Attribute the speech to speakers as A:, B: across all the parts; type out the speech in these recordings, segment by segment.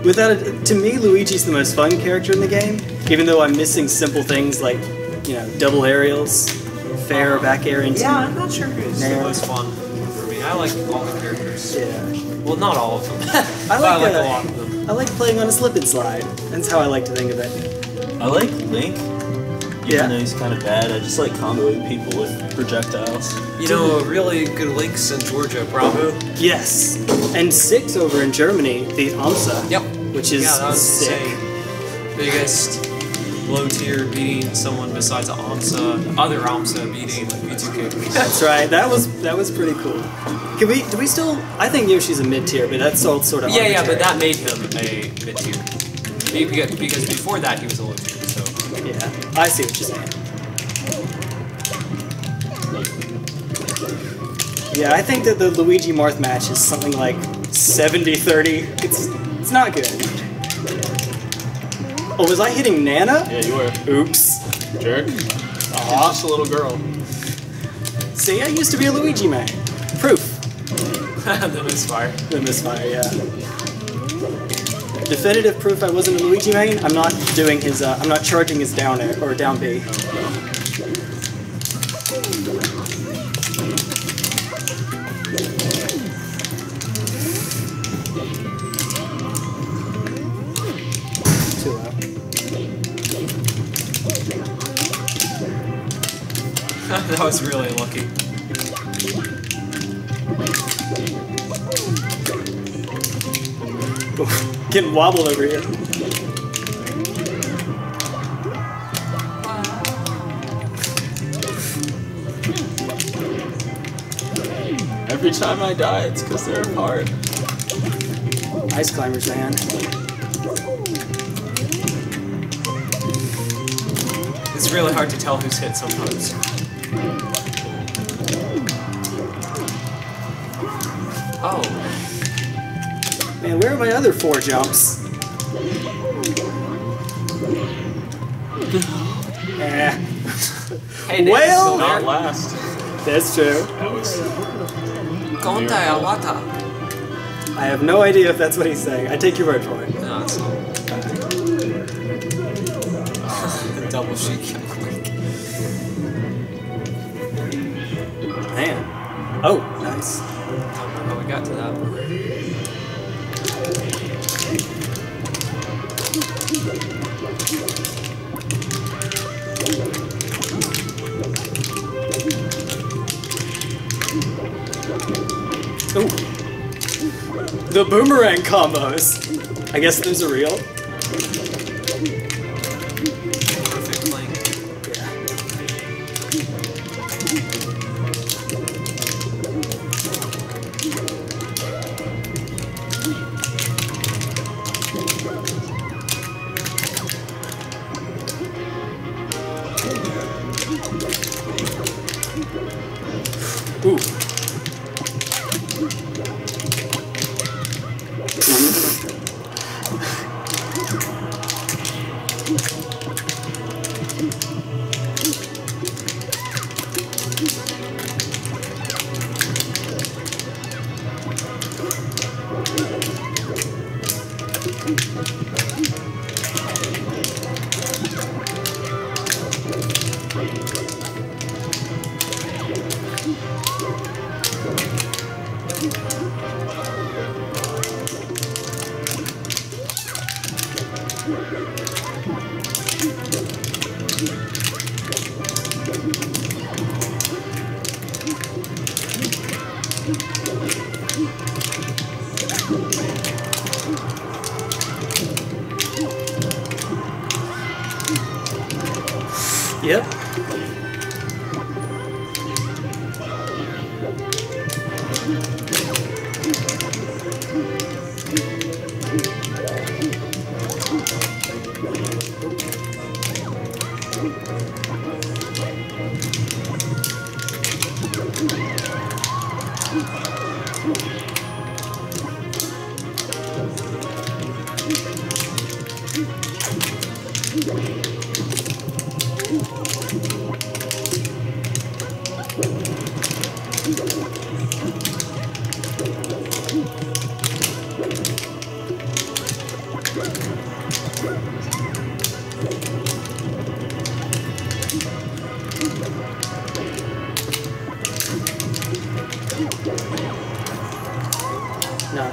A: To me, Luigi's the most fun character in the game, even though I'm missing simple things like, you know, double aerials, fair back air into.
B: Yeah, I'm not sure who's the most fun for me. I like all the characters.
A: Yeah.
B: Well, not all of them.
A: I like
B: a lot of them.
A: I like playing on a slip and slide. That's how I like to think of it.
C: I like Link. Even though he's kind of bad, I just like comboing people with projectiles.
B: You know, a really good Link's in Georgia, Bravo.
A: Yes. And 6 over in Germany beat AMSA.
B: Yep.
A: Which is
B: that was
A: sick.
B: insane. Biggest low tier beating someone besides AMSA, other AMSA beating V2K.
A: That's right. That was pretty cool. Do we still? I think Yoshi's a mid tier, but that's all sort of.
B: Yeah,
A: arbitrary.
B: yeah, but that made him a mid tier. Because before that he was a low tier. So
A: yeah, I see what you're saying. Yeah, I think that the Luigi Marth match is something like 70-30. It's not good. Oh, was I hitting Nana?
C: Yeah, you were.
A: Oops.
C: Jerk.
A: Aw.
C: Just a little girl.
A: See, I used to be a Luigi man. Proof.
B: The misfire.
A: The misfire, yeah. Definitive proof I wasn't a Luigi main. I'm not doing his. I'm not charging his down air or down B. Too low.
B: That was really lucky.
A: Getting wobbled over here.
C: Every time I die, it's because they're hard.
A: Ice climbers, man.
B: It's really hard to tell who's hit sometimes. Oh.
A: Man, where are my other 4 jumps?
B: Hey,
A: well,
C: Not last.
A: that's true.
C: That was.
B: Kontai Awata.
A: I have no idea if that's what he's saying. I take your word for it.
B: No, it's not. The double shake kill quick.
A: Man. Oh, nice.
B: I don't know how we got to that.
A: Ooh. The boomerang combos. I guess those are real.
B: Perfect link.
A: Ooh. Yep. No.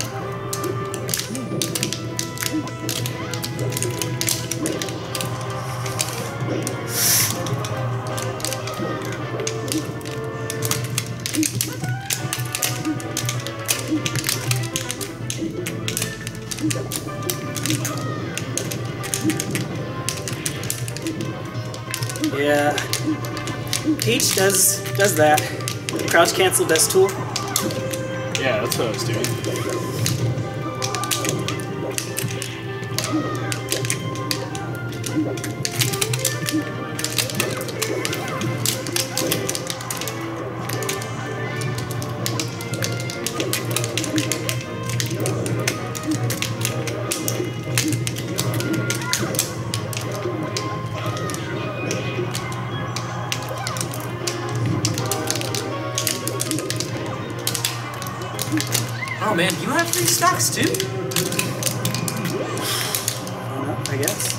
A: Yeah. Peach does that. Crouch cancel best tool.
D: Yeah, that's what I was doing.
B: Oh man, you have 3 stacks too?
A: I don't know, I guess.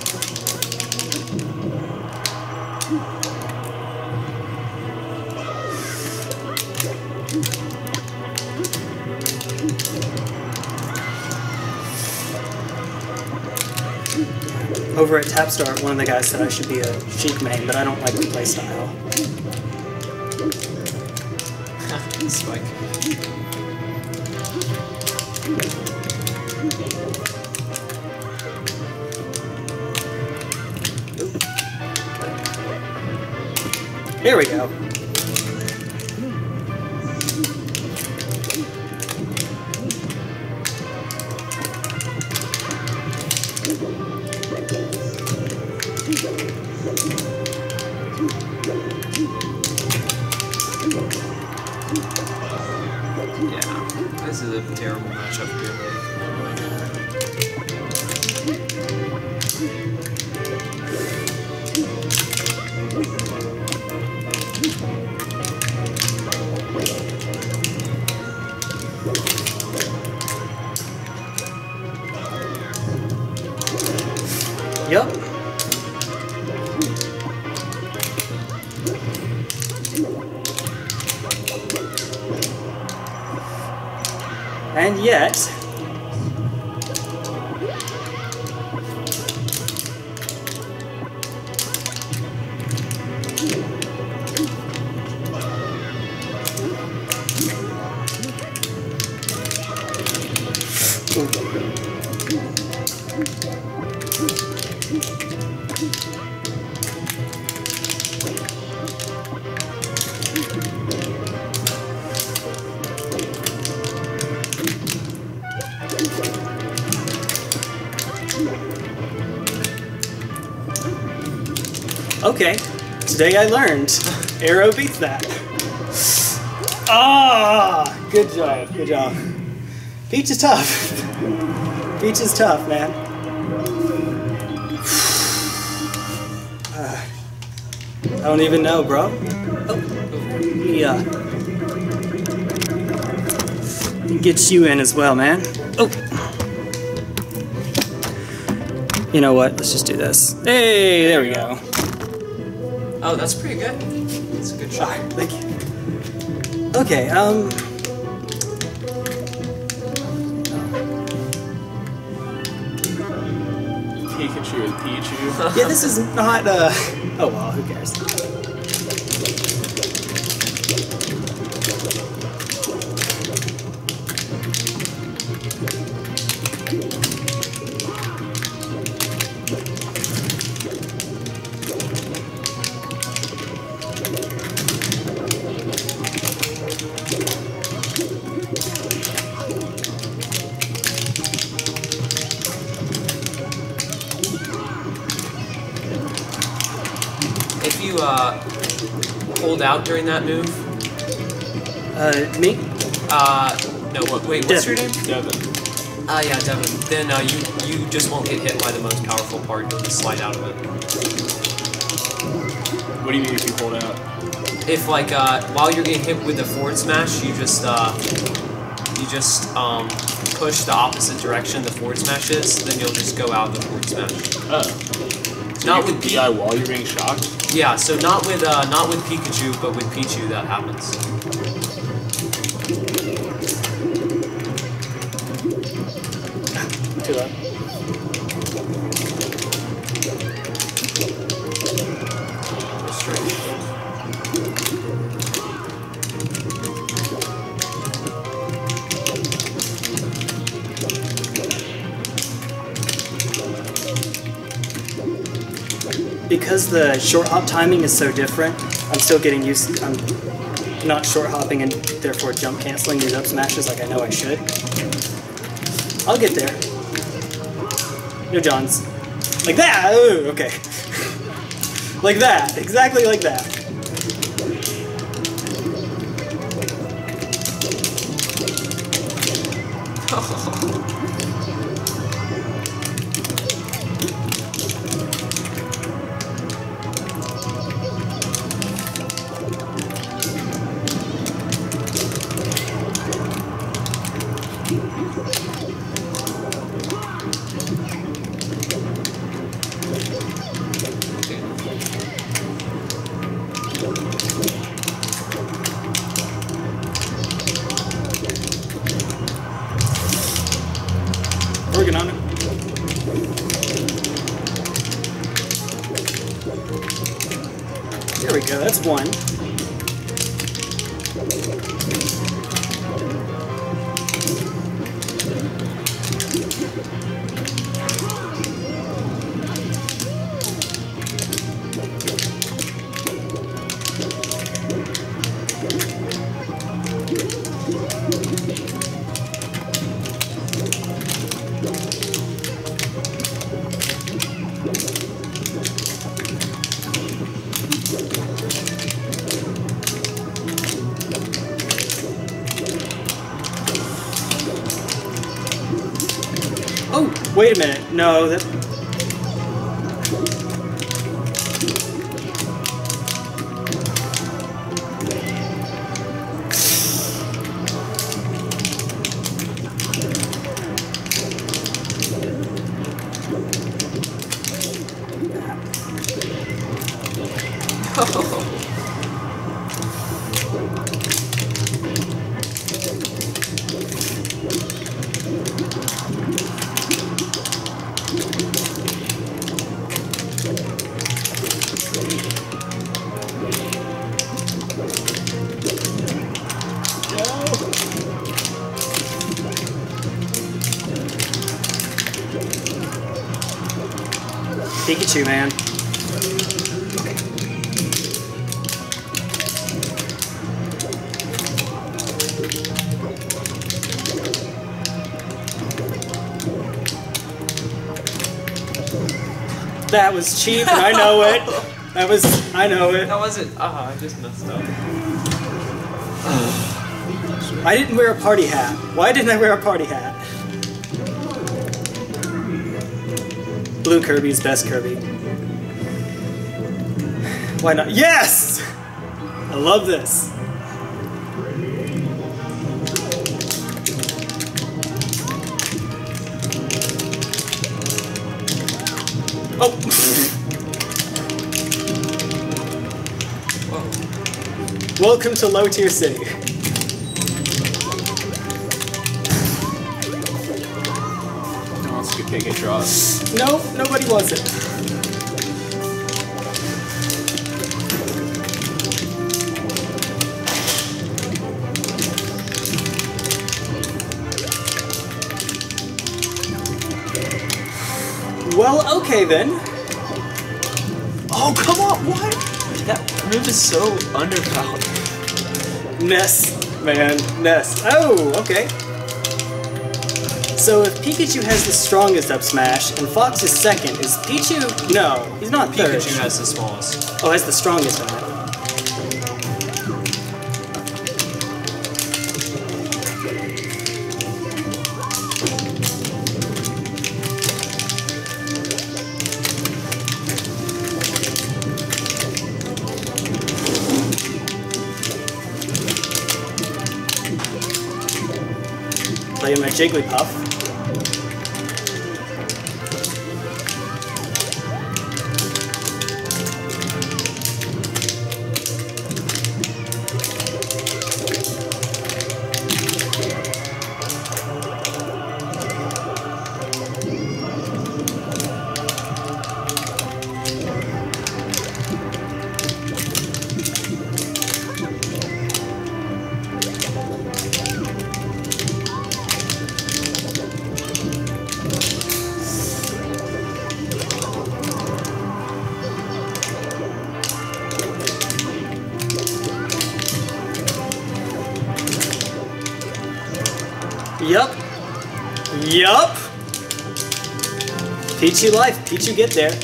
A: Over at Tapstar, one of the guys said I should be a Sheik main, but I don't like the playstyle.
B: Spike.
A: Here we go.
B: Yeah, this is a terrible matchup really.
A: Yep. And yet, okay, today I learned Arrow beats that. Ah, good job, good job. Peach is tough. Peach is tough, man. I don't even know, bro. Oh, yeah. Get you in as well, man. Oh. You know what? Let's just do this. Hey, there we go.
B: Oh, that's pretty good. That's a good shot.
A: Alright, thank you. Okay,
D: Pikachu and Pichu.
A: yeah, this is not, oh well, who cares?
B: If you hold out during that move,
A: Me?
B: no, wait, what's your name?
D: Devin.
B: Yeah, Devin. Then you just won't get hit by the most powerful part. You'll just slide out of it.
D: What do you mean if you hold out?
B: If like while you're getting hit with the forward smash, you just push the opposite direction the forward smash is, then you'll just go out of the forward smash.
D: Oh. So
B: Not
D: you
B: with
D: can DI while you're being shocked?
B: Yeah, so not with Pikachu, but with Pichu that happens.
A: Too low. Because the short hop timing is so different, I'm still getting used to, I'm not short hopping and therefore jump canceling these up smashes like I know I should. I'll get there. No Johns. Like that! Ooh, okay. Like that. Exactly like that. Working on it. There we go, that's one. Oh, wait a minute. No, that... Pikachu, man. That was cheap, and I know it. I know it.
B: That wasn't. I just messed up.
A: I didn't wear a party hat. Why didn't I wear a party hat? Blue Kirby's best Kirby. Why not? Yes! I love this. Oh! Whoa. Welcome to Low Tier City.
D: No one else could take a draw.
A: No, nobody wants it. Well, okay then.
C: Oh, come on, what? That move is so underpowered.
A: Ness, man, Ness. Oh, okay. So if Pikachu has the strongest up smash and Fox is second, is Pichu? No, he's not third.
B: Pikachu has the smallest.
A: Oh, has the strongest one. Playing my Jigglypuff. Yup. Yup. Pichu life. Pichu get there.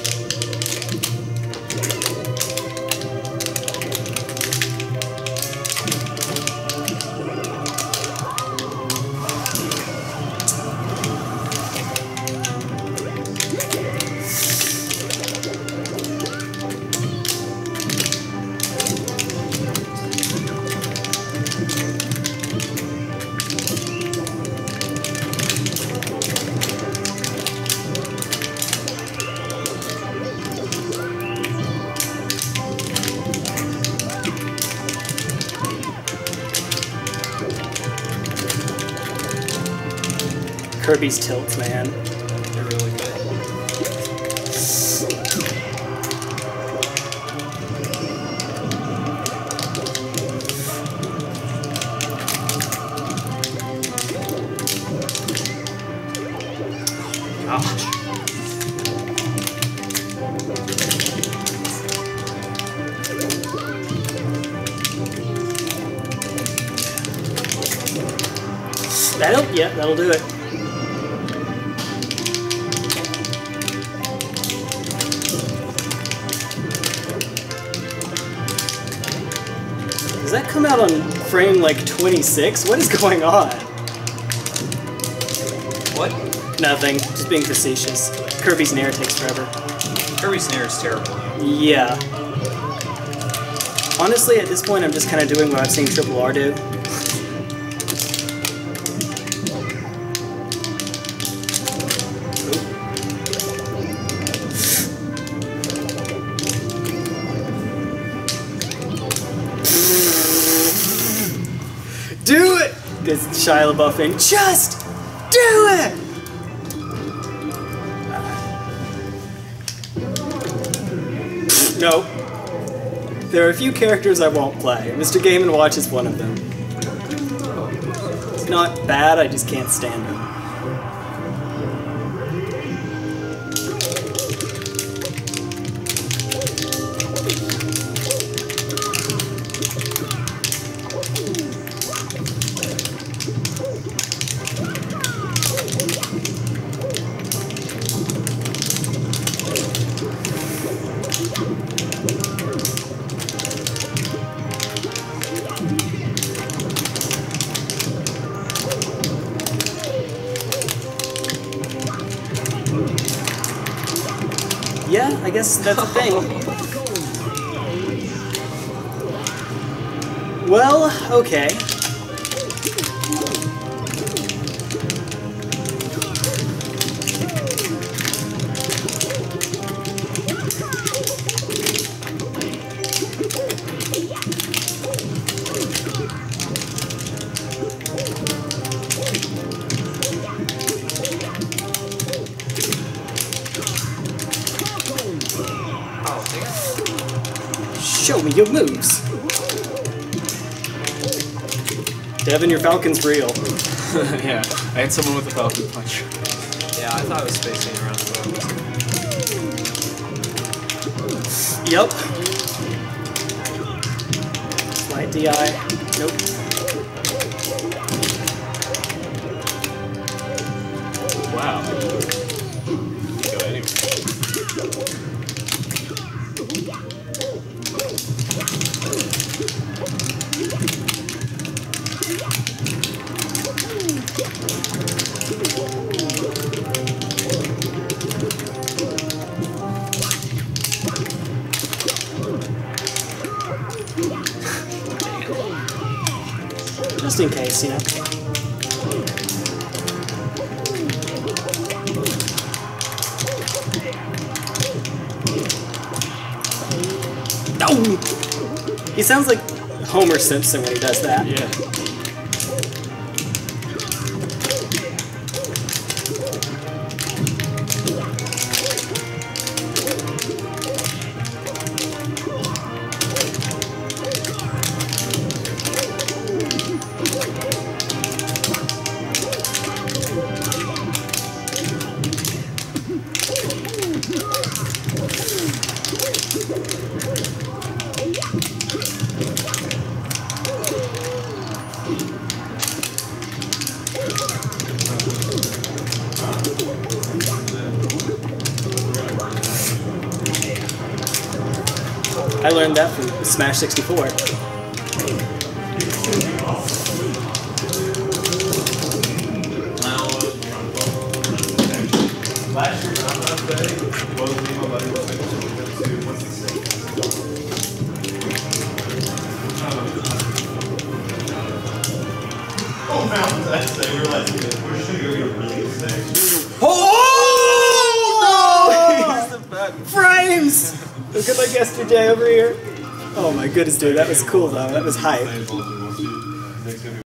A: Kirby's tilts, man.
B: They're really good. Gosh.
A: That'll do it. Does that come out on frame like 26? What is going on?
B: What?
A: Nothing. Just being facetious. Kirby's Nair takes forever.
B: Kirby's Nair is terrible.
A: Yeah. Honestly, at this point, I'm just kind of doing what I've seen Triple R do. Do it! It's Shia LaBeouf. Just do it! No. There are a few characters I won't play. Mr. Game & Watch is one of them. It's not bad, I just can't stand him. Yeah, I guess that's a thing. Well, okay. Show me your moves. Devin, your Falcon's real.
D: Yeah, I had someone with a Falcon Punch.
B: Yeah, I thought it was spacing around the
A: Yup. Slight DI. Nope.
D: Wow. Go anywhere.
A: Just in case, you know. Oh! He sounds like Homer Simpson when he does that.
D: Yeah.
A: I learned that from Smash 64.
E: Last year, Groundhog Day, both me and my buddy were to what's the state? Oh, Valentine's Day. We were like, we're just gonna go get a really good steak.
A: Oh no! Frames! Look at like yesterday over here. Oh my goodness, dude, that was cool though. That was hype.